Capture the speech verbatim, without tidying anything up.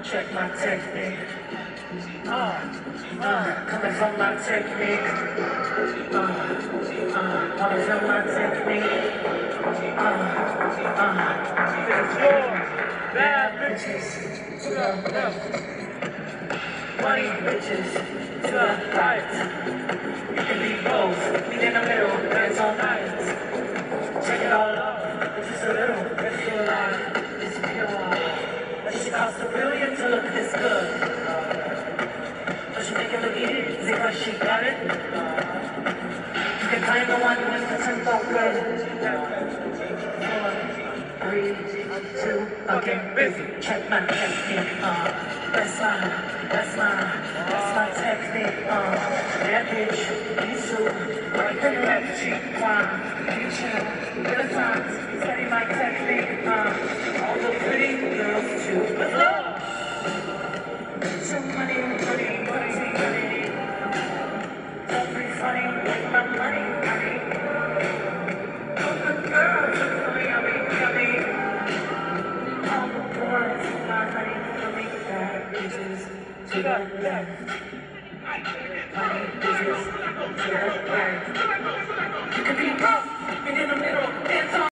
Check my technique. Uh, uh, coming from my technique. Uh, uh, wanna feel my technique. Uh, uh, it's your bad bitches to the left. Money bitches to the right. You can be both. Meet in the middle. Dance all night. Check it all out. It's just a little. It's still alive. It's pure. That shit cost a billion to look this good. But she make it look easy. Is it cause she got it? You can find the one with the tempo good. Four, three, two, okay, busy. Check my technique. Uh, that's my, that's my, that's my technique. Uh, that bitch, you too. Right in the left cheek, climb. You chill. Good times. Study my technique. Uh, all the pretty girls too. Let's go. Too money, money, money, money. Don't be funny, make my money, money. All the girls are funny, yummy, yummy. All the boys, my honey, honey, bad bitches to the left. Honey bitches to the right. You can be rough and in the middle, dance on.